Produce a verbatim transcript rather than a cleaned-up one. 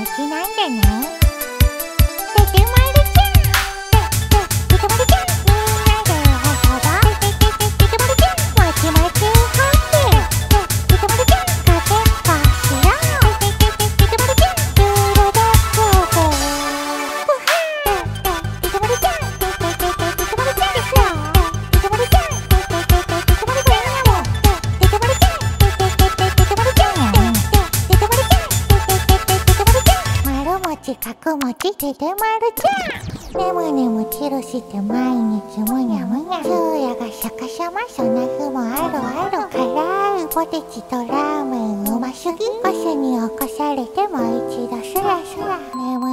ちなんじゃない？ててまるちゃん、ててててまるちゃん、みんなで遊ぼう。てててててまるちゃん、もちもちハッピー。ててまるちゃん、かけっこしよう。てててててまるちゃん、ルールでゴーゴー。ふはー。ててまるちゃん、てててててまるちゃんですよ。ててまるちゃん、てててててまるちゃんやもん。ててまるちゃん、てててててまるちゃんやもん。ててまるちゃん、てててててまるちゃん。丸餅角餅ててまるちゃん。ねむねむチルして毎日むにゃむにゃ。昼夜がシャカシャマ、そんな日もあるある。辛いポテチとラーメンうますぎ。朝に起こされても一度スラスラ。眠